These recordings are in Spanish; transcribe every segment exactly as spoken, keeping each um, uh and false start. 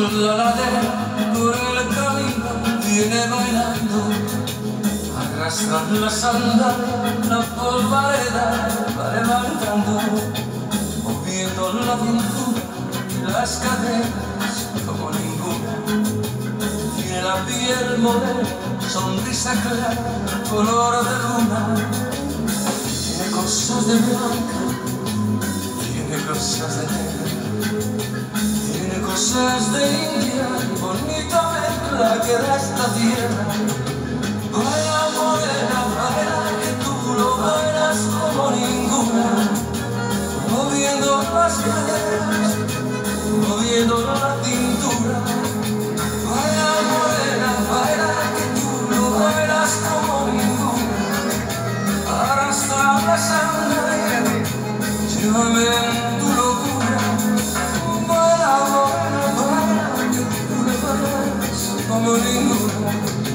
por la ladera, por el camino, viene bailando. Arrastran la sandalias, la polvareda va levantando, moviendo la cintura y las caderas como ninguna. Tiene la piel morena, sonrisa clara, color de luna. Tiene cosas de blanca, tiene cosas de negra, tiene cosas de India, bonita mezcla que da esta tierra. Baila morena, baila que tú lo bailas como ninguna, moviendo las caderas, moviendo la cintura. Baila morena, baila que tú lo bailas como ninguna. Arrastra la sangre, llévame en tu locura. Baila morena, baila que tú lo bailas como ninguna.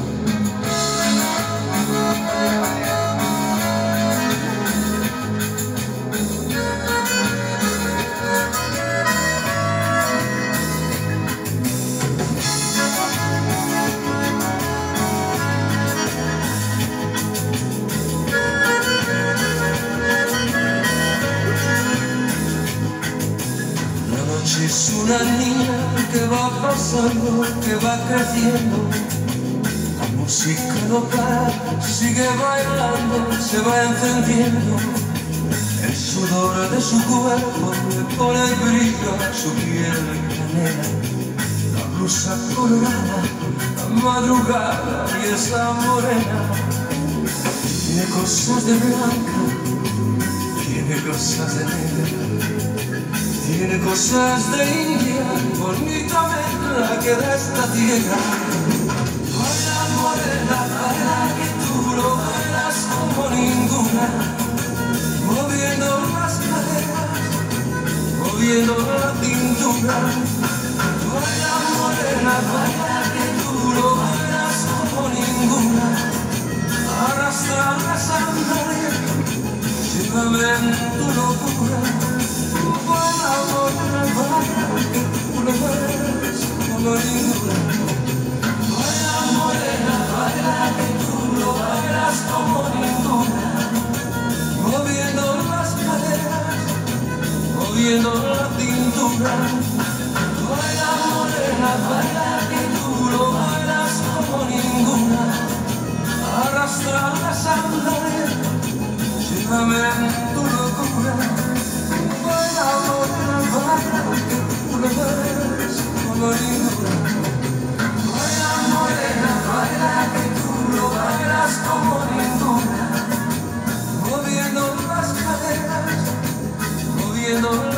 Es una niña que va pasando, que va creciendo. La música no para, sigue bailando, se va encendiendo. El sudor de su cuerpo le pone el brillo a su piel canela. La blusa colorada, la madrugada y esa morena. Tiene cosas de blanca, tiene cosas de negra, tiene cosas de India, bonita mezcla que da esta tierra. Baila morena, baila que tú lo bailas como ninguna, moviendo las caderas, moviendo la cintura. Baila morena, baila que tú lo bailas como ninguna. Arrastra la sangre, llévame en tu locura. Baila morena, baila que tú lo bailas como ninguna. Baila morena, baila que tú lo bailas como ninguna, moviendo las caderas, moviendo la cintura. Baila morena, baila que tú lo bailas como ninguna. Arrastra la sangre, llévame en tu locura. Baila morena, baila que tú lo bailas como ninguna. Baila morena, baila que tú lo bailas como ninguna, moviendo las caderas, moviendo